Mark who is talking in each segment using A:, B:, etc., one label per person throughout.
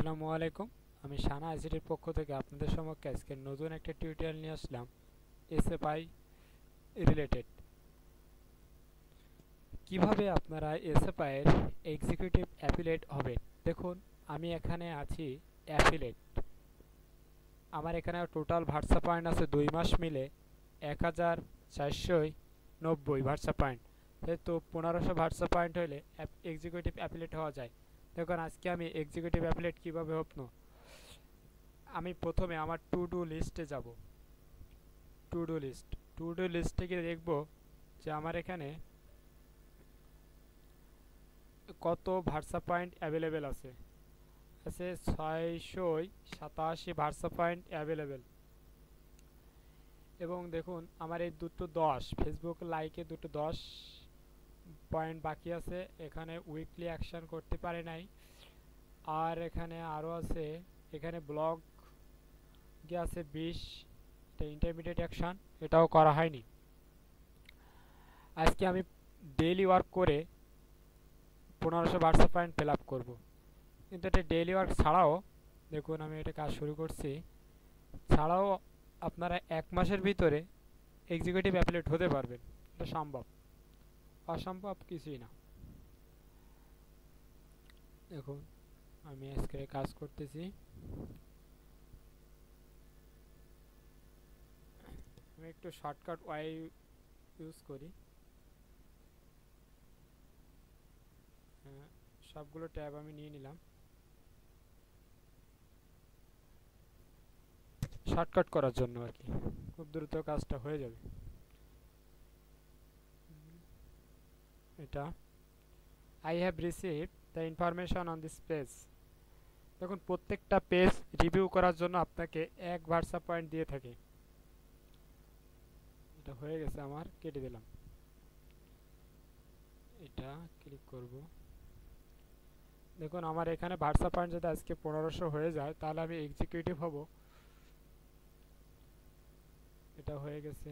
A: আসসালামু আলাইকুম। আমি শানা আইসিটির পক্ষ থেকে আপনাদের সম্মুখে আজকে নতুন একটা টিউটোরিয়াল নিয়ে আসলাম এসএফআই রিলেটেড। কিভাবে আপনারা এসএফআই এর এক্সিকিউটিভ অ্যাফিলিয়েট হবেন। দেখুন, আমি এখানে আছি অ্যাফিলিয়েট। আমার এখানে টোটাল ভার্সা পয়েন্ট আছে 2 মাস মিলে 1490 ভার্সা পয়েন্ট। যেহেতু 1500 ভার্সা পয়েন্ট হলে এক্সিকিউটিভ অ্যাফিলিয়েট হওয়া যায়। দেখুন, আজকে আমি এক্সিকিউটিভ অ্যাফিলিয়েট কীভাবে হবো। আমি প্রথমে আমার টু ডু লিস্টে যাব। টু ডু লিস্টে গিয়ে দেখব যে আমার এখানে কত ভার্সা পয়েন্ট অ্যাভেলেবেল আছে। 687 ভার্সা পয়েন্ট অ্যাভেলেবেল। এবং দেখুন, আমার এই দুটো 10 ফেসবুক লাইকে দুটো 10 পয়েন্ট বাকি আছে। এখানে উইকলি অ্যাকশন করতে পারে নাই। আর এখানে আরও আছে, এখানে ব্লগ আছে 20, এটা ইন্টারমিডিয়েট অ্যাকশন, এটাও করা হয়নি। আজকে আমি ডেইলি ওয়ার্ক করে 1500 ভার্সা পয়েন্ট ফিল আপ করবো। কিন্তু এটা ডেইলি ওয়ার্ক ছাড়াও দেখুন, আমি এটা কাজ শুরু করছি, ছাড়াও আপনারা 1 মাসের ভিতরে এক্সিকিউটিভ অ্যাফিলিয়েট হতে পারবেন। এটা সম্ভব, অসম্ভব কিছুই না। দেখুন, আমি আজকে কাজ করতেছি। আমি একটু শর্টকাট ওয়াই ইউজ করি। সবগুলো ট্যাব আমি নিয়ে নিলাম শর্টকাট করার জন্য আর কি, খুব দ্রুত কাজটা হয়ে যাবে। এটা I have received the information on this page. দেখুন, প্রত্যেকটা পেজ রিভিউ করার জন্য আপনাকে 1 ভার্সা পয়েন্ট দিয়ে থাকে। এটা হয়ে গেছে, আমার কেটে দিলাম। এটা ক্লিক করব। দেখুন, আমার এখানে ভার্সা পয়েন্ট যদি আজকে 1500 হয়ে যায় তাহলে আমি এক্সিকিউটিভ হব। এটা হয়ে গেছে।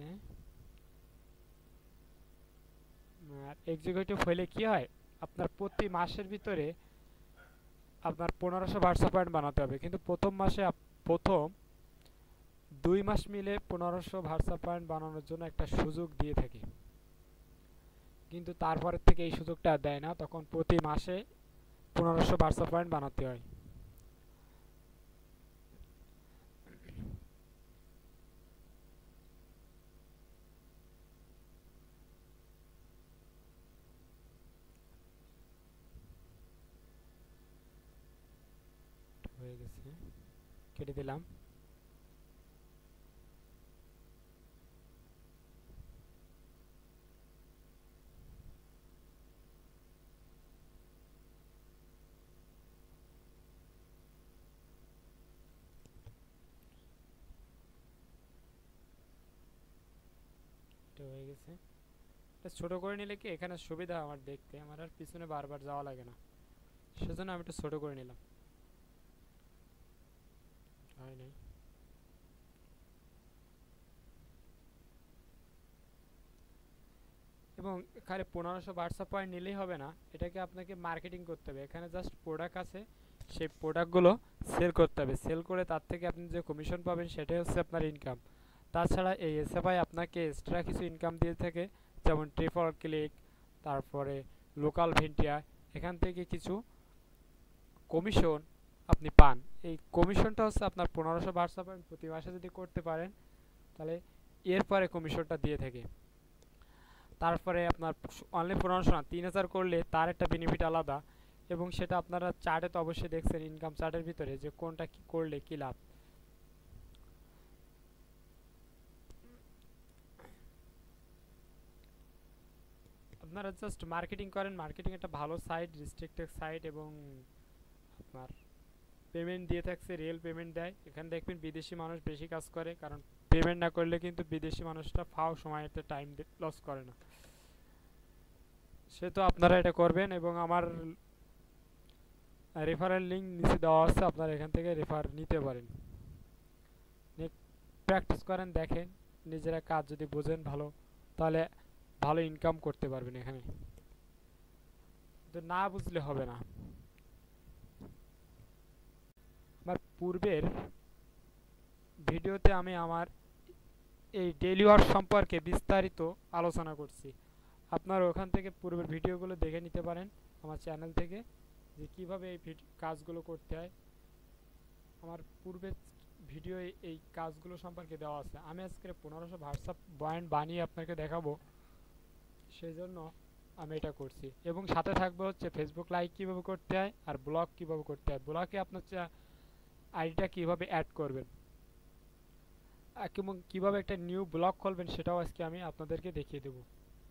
A: আর এক্সিকিউটিভ হলে কি হয়, আপনার প্রতি মাসের ভিতরে আপনার 1500 ভার্সা পয়েন্ট বানাতে হবে। কিন্তু প্রথম মাসে প্রথম 2 মাস মিলে 1500 ভার্সা পয়েন্ট বানানোর জন্য একটা সুযোগ দিয়ে থাকে। কিন্তু তারপরের থেকে এই সুযোগটা দেয় না, তখন প্রতি মাসে 1500 ভার্সা পয়েন্ট বানাতে হয়। হয়ে গেছে, কেটে দিলাম। হয়ে গেছে। এটা ছোট করে নিলে কি এখানে সুবিধা আমার দেখতে, আমার আর পিছনে বারবার যাওয়া লাগে না, সেজন্য আমি একটু ছোট করে নিলাম। হয় নাই। এবং এখানে 1500 হোয়াটসঅ্যাপ পয়েন্ট নিলেই হবে না, এটাকে আপনাকে মার্কেটিং করতে হবে। এখানে জাস্ট প্রোডাক্ট আছে, সেই প্রোডাক্টগুলো সেল করতে হবে। সেল করে তার থেকে আপনি যে কমিশন পাবেন সেটাই হচ্ছে আপনার ইনকাম। তাছাড়া এই এসএফআই আপনাকে এক্সট্রা কিছু ইনকাম দিয়ে থাকে, যেমন ট্রিপল ক্লিক, তারপরে লোকাল ভেন্টিয়া, এখান থেকে কিছু কমিশন আপনি পান। এই কমিশনটা হচ্ছে আপনার 1500 হোয়াটসঅ্যাপ পয়েন্ট প্রতি মাসে যদি করতে পারেন তাহলে এরপরে কমিশনটা দিয়ে থাকে। তারপরে আপনার অনলি 1500 না, 3000 করলে তার একটা বেনিফিট আলাদা। এবং সেটা আপনারা চার্টে তো অবশ্যই দেখছেন, ইনকাম চার্টের ভিতরে, যে কোনটা কি করলে কি লাভ। আপনারা জাস্ট মার্কেটিং করেন, মার্কেটিং একটা ভালো সাইট, রেস্ট্রিক্টেড সাইট, এবং আপনার পেমেন্ট দিয়ে থাকছে, রিয়েল পেমেন্ট দেয়। এখানে দেখবেন বিদেশি মানুষ বেশি কাজ করে, কারণ পেমেন্ট না করলে কিন্তু বিদেশি মানুষটা ফাও সময়তে টাইম লস করে না। সে তো আপনারা এটা করবেন। এবং আমার রেফারেল লিঙ্ক নিচে দেওয়া আছে, আপনারা এখান থেকে রেফার নিতে পারেন। প্র্যাকটিস করেন, দেখেন, নিজেরা কাজ যদি বোঝেন ভালো, তাহলে ভালো ইনকাম করতে পারবেন এখানে। তো না বুঝলে হবে না। পূর্বের ভিডিওতে আমি আমার এই ডেইলি ওয়ার্ক সম্পর্কে বিস্তারিত আলোচনা করছি। আপনারা ওখান থেকে পূর্বের ভিডিওগুলো দেখে নিতে পারেন আমার চ্যানেল থেকে, যে কীভাবে এই কাজগুলো করতে হয়। আমার পূর্বের ভিডিও এই কাজগুলো সম্পর্কে দেওয়া আছে। আমি আজকে 1500 হোয়াটসঅ্যাপ পয়েন্ট বানিয়ে আপনাকে দেখাবো, সেই জন্য আমি এটা করছি। এবং সাথে থাকবে হচ্ছে ফেসবুক লাইক কীভাবে করতে হয় আর ব্লগ কীভাবে করতে হয়, ব্লগে আপনার আইডিটা কীভাবে অ্যাড করবেন এবং কীভাবে একটা নিউ ব্লগ খুলবেন সেটাও আজকে আমি আপনাদেরকে দেখিয়ে দেব।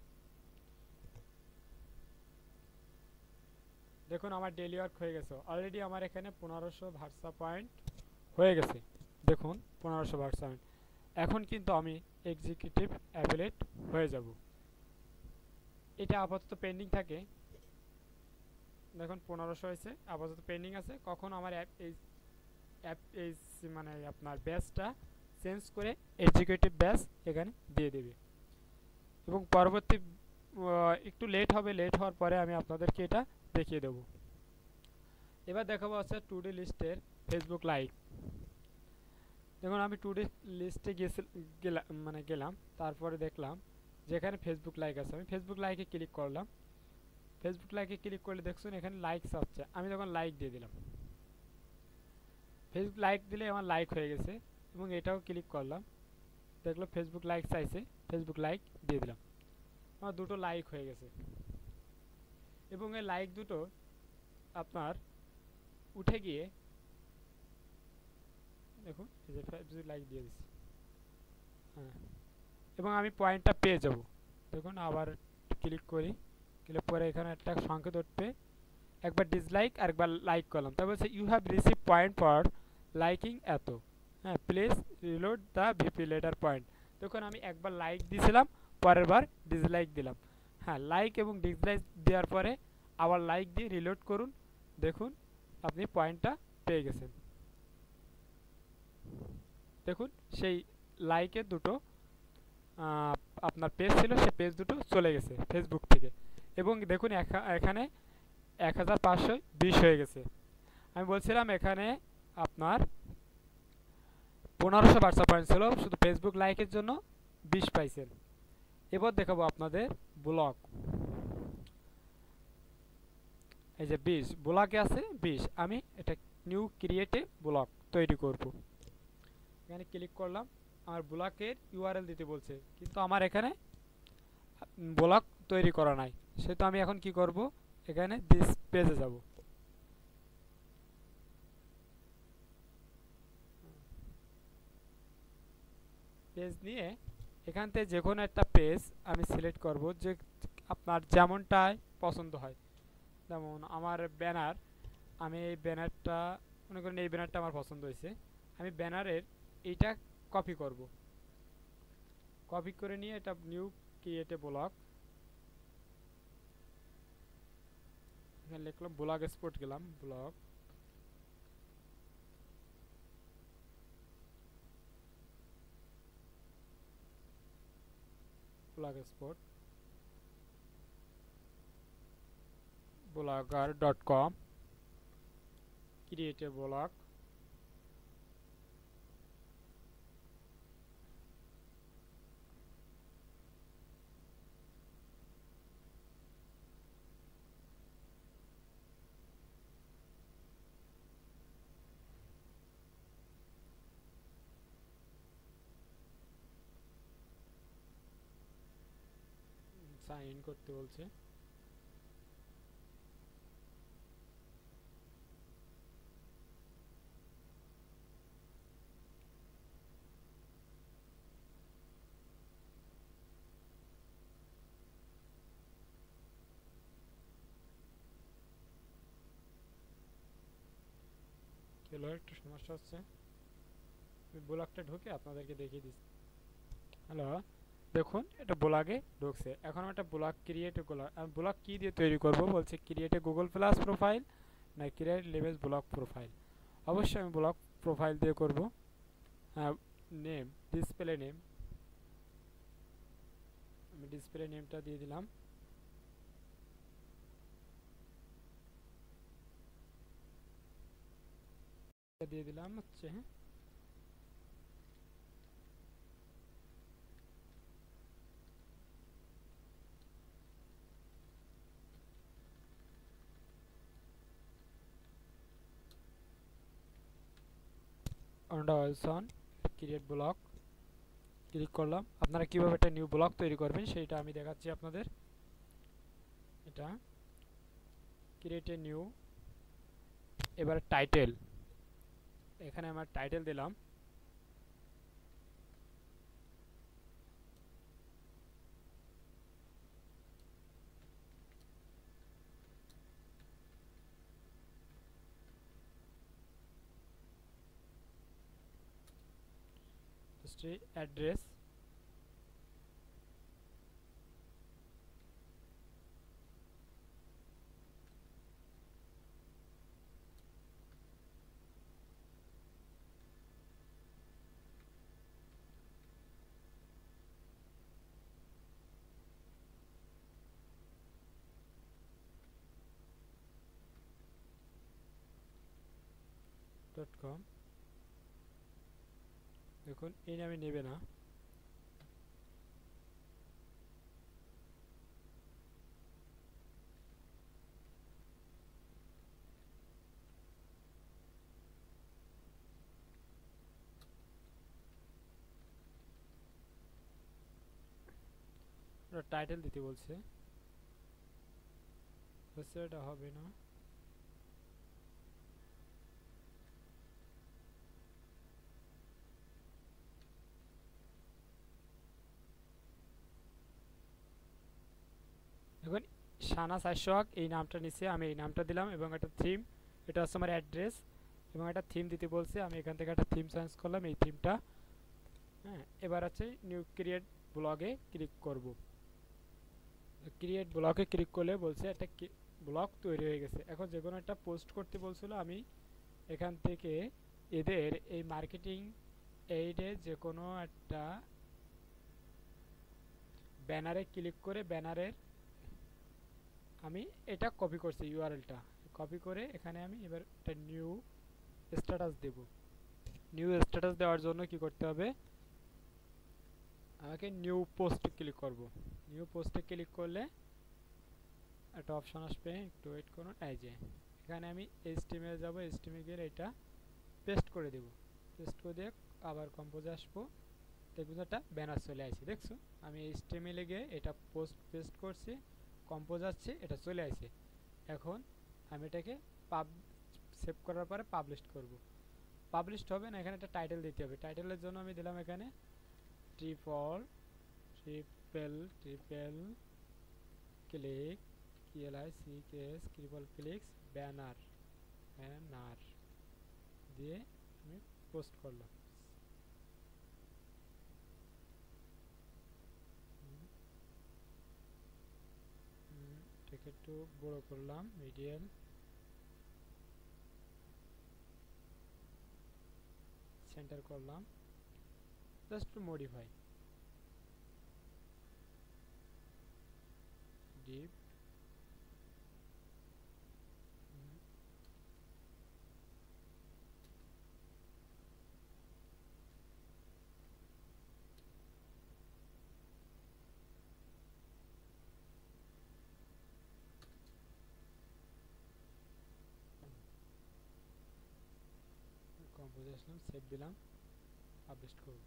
A: দেখুন আমার ডেইলি ওয়ার্ক হয়ে গেছে অলরেডি। আমার এখানে 1500 হোয়াটসঅ্যাপ পয়েন্ট হয়ে গেছে। দেখুন 1500 হোয়াটসঅ্যাপ পয়েন্ট। এখন কিন্তু আমি এক্সিকিউটিভ অ্যাফিলিয়েট হয়ে যাব। এটা আপাতত পেন্ডিং থাকে। দেখুন 1500 হয়েছে, আপাতত পেন্ডিং আছে। কখন আমার মানে আপনার ব্যাচটা চেঞ্জ করে এক্সিকিউটিভ ব্যাচ এখানে দিয়ে দেবে এবং পরবর্তী একটু লেট হবে। লেট হওয়ার পরে আমি আপনাদেরকে এটা দেখিয়ে দেব। এবার দেখাবো হচ্ছে টু ডু লিস্টের ফেসবুক লাইক। দেখুন আমি টু ডু লিস্টে গেলাম, তারপরে দেখলাম যেখানে ফেসবুক লাইক আছে। আমি ফেসবুক লাইকে ক্লিক করলাম। ফেসবুক লাইকে ক্লিক করলে দেখছেন এখানে লাইকস আসছে। আমি তখন লাইক দিয়ে দিলাম। ফেসবুক লাইক দিলে আমার লাইক হয়ে গেছে এবং এটাও ক্লিক করলাম, দেখলো ফেসবুক লাইক চাইছে, ফেসবুক লাইক দিয়ে দিলাম। আমার দুটো লাইক হয়ে গেছে এবং এই লাইক দুটো আপনার উঠে গিয়ে দেখুন এই যে ফেসবুক লাইক দিয়ে দিচ্ছি। হ্যাঁ, এবং আমি পয়েন্টটা পেয়ে যাব। দেখুন আবার ক্লিক করি, ক্লিক করে এখানে একটা সংকেত উঠবে, একবার ডিসলাইক আর একবার লাইক করলাম। তারপর বলছে you have receive point for liking এত। হ্যাঁ, please reload the VP letter point. দেখুন আমি একবার লাইক দিয়েছিলাম, পরের বার ডিসলাইক দিলাম। হ্যাঁ, লাইক এবং ডিসলাইক দেওয়ার পরে আবার লাইক দিয়ে রিলোড করুন। দেখুন আপনি পয়েন্টটা পেয়ে গেছেন। দেখুন সেই লাইকের দুটো আপনার পেজ ছিল, সে পেজ দুটো চলে গেছে ফেসবুক থেকে। এবং দেখুন এখানে 1520 হয়ে গেছে। আমি বলছিলাম এখানে আপনার 1500 হোয়াটসঅ্যাপ পয়েন্ট ছিল, শুধু ফেসবুক লাইকের জন্য 20 পাইছেন। এবার দেখাবো আপনাদের ব্লগ। এই যে 20 ব্লগে আছে 20। আমি এটা নিউ ক্রিয়েটে ব্লগ তৈরি করব। এখানে ক্লিক করলাম, আমার ব্লগের ইউআরএল দিতে বলছে, কিন্তু আমার এখানে ব্লগ তৈরি করা নাই। সেটা আমি এখন কি করব, এখানে দিস পেজে যাব। পেজ নিয়ে এখান থেকে যে কোনো একটা পেজ আমি সিলেক্ট করব, যে আপনার যেমনটাই পছন্দ হয়। যেমন আমার ব্যানার, আমি এই ব্যানারটা মনে করেন এই ব্যানারটা আমার পছন্দ হয়েছে। আমি ব্যানারের এইটা কপি করব। কপি করে নিয়ে এটা নিউ ক্রিয়েট এ ব্লগ, এখানে লিখলাম ব্লগ স্পট, গেলাম blog, blog spot blogger.com create a blog. Sign in করতে বলছে। হলো একটু সমস্যা হচ্ছে, আমি ব্লগটা ঢুকে আপনাদেরকে দেখিয়ে দিচ্ছি। হ্যালো, দেখুন এটা ব্লগে ঢুকছে। এখন একটা ব্লগ ক্রিয়েট করলাম। আমি ব্লগ কী দিয়ে তৈরি করব বলছে, create a Google plus profile না ক্রিয়েট লেভেল ব্লগ প্রোফাইল। অবশ্যই আমি ব্লগ প্রোফাইল দিয়ে করব। নেম, ডিসপ্লে নেম, আমি ডিসপ্লে নেমটা দিয়ে দিলাম। দিয়ে দিলাম হচ্ছে অন ক্রিয়েট ব্লক ক্লিক করলাম। আপনারা কিভাবে একটা নিউ ব্লক তৈরি করবেন সেটা আমি দেখাচ্ছি আপনাদের। এটা ক্রিয়েট এ নিউ, এবার টাইটেল, এখানে আমার টাইটেল দিলাম অ্যাড্রেস, .com। দেখুন এই নামে নেবে না, টাইটেল দিতে বলছে, এটা হবে না। দেখুন সানা 400 এই নামটা নিচে আমি এই নামটা দিলাম এবং একটা থিম, এটা হচ্ছে আমার অ্যাড্রেস এবং একটা থিম দিতে বলছে, আমি এখান থেকে একটা থিম চেঞ্জ করলাম, এই থিমটা। হ্যাঁ, এবার আছে নিউ ক্রিয়েট ব্লগে ক্লিক করব। ক্রিয়েট ব্লগে ক্লিক করলে বলছে একটা ব্লগ তৈরি হয়ে গেছে। এখন যে কোনো একটা পোস্ট করতে বলছিল, আমি এখান থেকে এদের এই মার্কেটিং এইডে যে কোনো একটা ব্যানারে ক্লিক করে ব্যানারের আমি এটা কপি করছি, ইউআরএলটা কপি করে এখানে আমি এবার একটা নিউ স্ট্যাটাস দেব। নিউ স্ট্যাটাস দেওয়ার জন্য কি করতে হবে, আমাকে নিউ পোস্টে ক্লিক করব। নিউ পোস্টে ক্লিক করলে একটা অপশন আসবে, একটু ওয়েট করুন। এই যে এখানে আমি এইচটিএমএল যাব, এইচটিএমএল গিয়ে এটা পেস্ট করে দেব। পেস্ট করে দিয়ে আবার কম্পোজে আসবো, দেখুন একটা ব্যানার চলে আসছে, দেখছো আমি এইচটিএমএল গিয়ে এটা পেস্ট করছি, কম্পোজ আসছে, এটা চলে আসছে। এখন আমি এটাকে সেভ করার পরে পাবলিশ করব। পাবলিশড হবে না, এখানে একটা টাইটেল দিতে হবে। টাইটেলের জন্য আমি দিলাম এখানে triple click KLICKS triple clicks banner দিয়ে আমি পোস্ট করলাম। এটাকে একটু বড় করলাম, মিডিয়াম সেন্টার করলাম, জাস্ট মডিফাই ডিপ কম্পোজ আসলাম, সেভ দিলাম, পাবলিশ করব।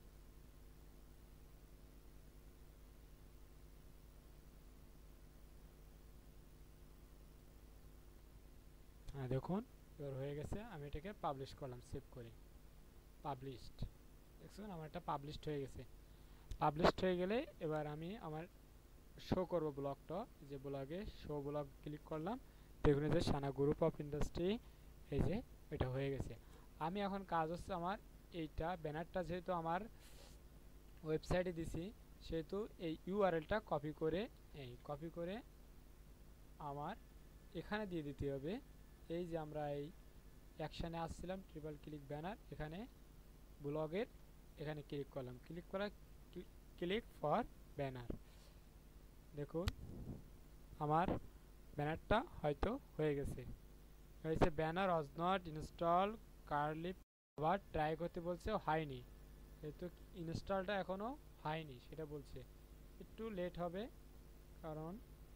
A: হ্যাঁ দেখুন এবার হয়ে গেছে, আমি এটাকে পাবলিশ করলাম, সেভ করে পাবলিশড, দেখুন আমার এটা পাবলিশড হয়ে গেছে। পাবলিশড হয়ে গেলে এবার আমি আমার শো করব ব্লগটা, যে ব্লগে শো ব্লগ ক্লিক করলাম, দেখুন যে সানা গ্রুপ অফ ইন্ডাস্ট্রি, এই যে এটা হয়ে গেছে। আমি এখন কাজ হচ্ছে আমার এইটা ব্যানারটা যেহেতু আমার ওয়েবসাইটে দিছি, সেহেতু এই ইউআরএলটা কপি করে আমার এখানে দিয়ে দিতে হবে। এই যে আমরা এই অ্যাকশানে আসছিলাম ট্রিপল ক্লিক ব্যানার, এখানে ব্লগের এখানে ক্লিক করলাম, ক্লিক ফর ব্যানার। দেখুন আমার ব্যানারটা হয়তো হয়ে গেছে। ব্যানার ওয়াজ নট ইনস্টল কার্লি আবার ট্রাই করতে বলছে, হয়নি, যেহেতু ইনস্টলটা এখনো হয়নি সেটা বলছে, একটু লেট হবে, কারণ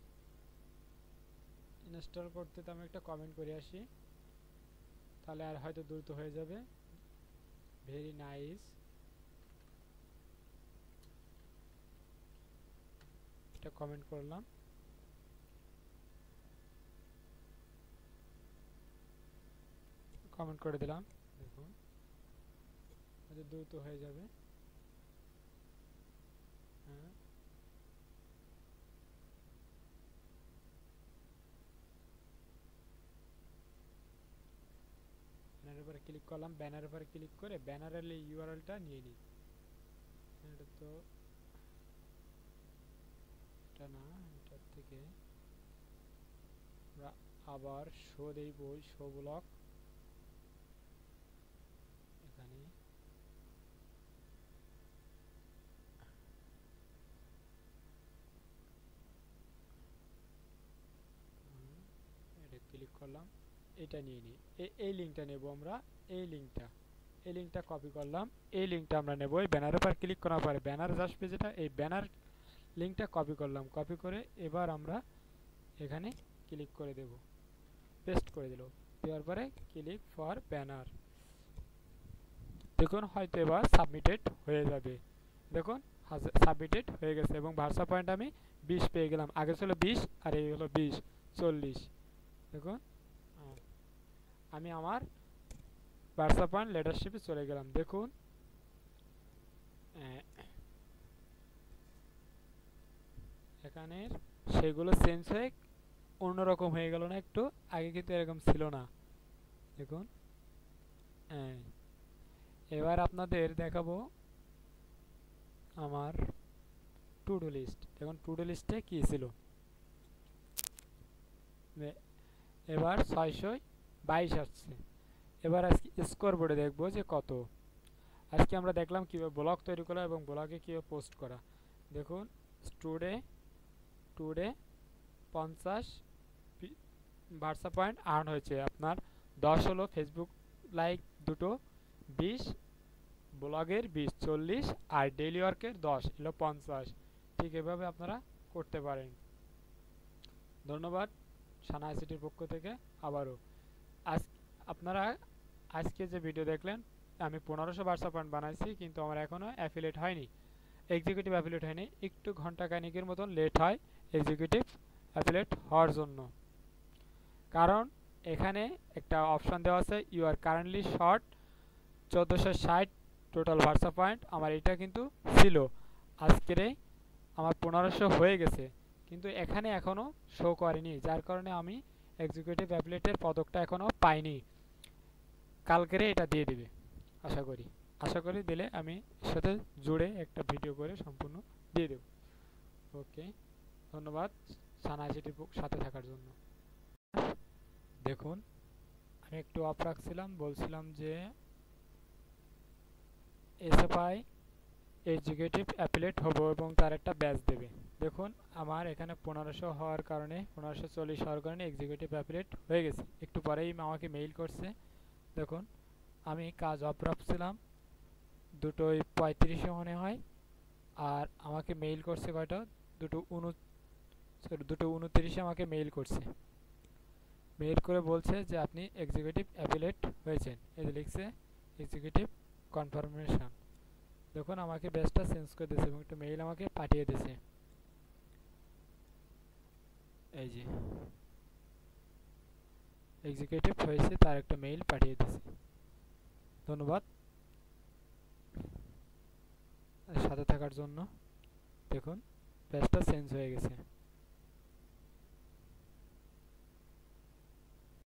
A: ইনস্টল করতে তো আমি একটা কমেন্ট করে আসি, তাহলে আর হয়তো দ্রুত হয়ে যাবে। ভেরি নাইস, এটা কমেন্ট করলাম, কমেন্ট করে দিলাম, দেখুন হয়তো দ্রুত হয়ে যাবে। হ্যাঁ, ব্যানারের উপরে ক্লিক করলাম, ব্যানারের উপরে ক্লিক করে ব্যানারের ইউআরএলটা নিয়ে নিই। এটা তো এটা না, এটার থেকে আমরা আবার শো দেই, বই শো ব্লক, এখানে এটা ক্লিক করলাম, এটা নিয়ে নিই, এই লিঙ্কটা নেব আমরা, এই লিঙ্কটা কপি করলাম, এই লিঙ্কটা আমরা নেব, এই ব্যানারের উপর ক্লিক করার পরে ব্যানার আসবে যেটা, এই ব্যানার লিঙ্কটা কপি করলাম, কপি করে এবার আমরা এখানে ক্লিক করে দেব, পেস্ট করে দিল, দেওয়ার পরে ক্লিক ফর ব্যানার, দেখুন হয়তো এবার সাবমিটেড হয়ে যাবে, দেখুন সাবমিটেড হয়ে গেছে এবং ভার্সা পয়েন্ট আমি 20 পেয়ে গেলাম, আগে ছিল 20 আর এই হলো 20, 40, দেখুন আমি আমার ভার্সা পয়েন্ট লিডারশিপে চলে গেলাম, দেখুন এখানে সেগুলো চেঞ্জ হয়ে অন্যরকম হয়ে গেল না একটু, আগে কিন্তু এরকম ছিল না, দেখুন। এবার আপনাদের দেখাবো আমার টু ডু লিস্ট, দেখুন টু ডু লিস্টে কী ছিল, এবার 622 আসছে, এবার আজকে স্কোর বোর্ডে দেখবো যে কত, আজকে আমরা দেখলাম কীভাবে ব্লগ তৈরি করা এবং ব্লগে কীভাবে পোস্ট করা, দেখুন টুডে 50 ভার্সা পয়েন্ট আর্ন হয়েছে, আপনার 10 হলো ফেসবুক লাইক দুটো, 20 ব্লগের 20, 40 আর ডেইলি ওয়ার্কের 10 হলো 50, ঠিক এভাবে আপনারা করতে পারেন। ধন্যবাদ সানা আইসিটির পক্ষ থেকে আবারও। আজ আপনারা আজকে যে ভিডিও দেখলেন, আমি 1500 ভার্সা পয়েন্ট বানাইছি, কিন্তু আমার এখনও অ্যাফিলিয়েট হয়নি, এক্সিকিউটিভ অ্যাফিলিয়েট হয়নি, একটু ঘন্টা খানিকের মতন লেট হয় এক্সিকিউটিভ অ্যাফিলিয়েট হওয়ার জন্য, কারণ এখানে একটা অপশন দেওয়া আছে you are currently short 1460 total ভার্সা পয়েন্ট, আমার এটা কিন্তু ছিল, আজকের আমার 1500 হয়ে গেছে, কিন্তু এখানে এখনও শো করেনি, যার কারণে আমি এক্সিকিউটিভ অ্যাফিলিয়েটের পদকটা এখনও পাইনি, কালকেরে এটা দিয়ে দিবে আশা করি দিলে আমি এর সাথে জুড়ে একটা ভিডিও করে সম্পূর্ণ দিয়ে দেব। ওকে, ধন্যবাদ সানা আইসিটির সাথে থাকার জন্য। দেখুন আমি একটু অফ রাখছিলাম, বলছিলাম যে SFI এক্সিকিউটিভ অ্যাফিলিয়েট হবো এবং তার একটা ব্যাচ দেবে, দেখুন আমার এখানে 1500 হওয়ার কারণে 1540 হওয়ার কারণে এক্সিকিউটিভ অ্যাফিলিয়েট হয়ে গেছে, একটু পরেই আমাকে মেইল করছে, দেখুন আমি কাজ অফ রাখছিলাম 2:35 মনে হয়, আর আমাকে মেইল করছে কয়টা 2:29 আমাকে মেইল করছে, মেইল করে বলছে যে আপনি এক্সিকিউটিভ অ্যাফিলিয়েট হয়েছেন, এই যে লিখছে এক্সিকিউটিভ কনফার্মেশন, দেখুন আমাকে ব্যাচটা চেঞ্জ করে দিয়েছে এবং একটা মেইল আমাকে পাঠিয়ে দিয়েছে, এই যে এক্সিকিউটিভ হয়েছে তার একটা মেইল পাঠিয়ে দিয়েছে। ধন্যবাদ সাথে থাকার জন্য, দেখুন ব্যাচটা চেঞ্জ হয়ে গেছে।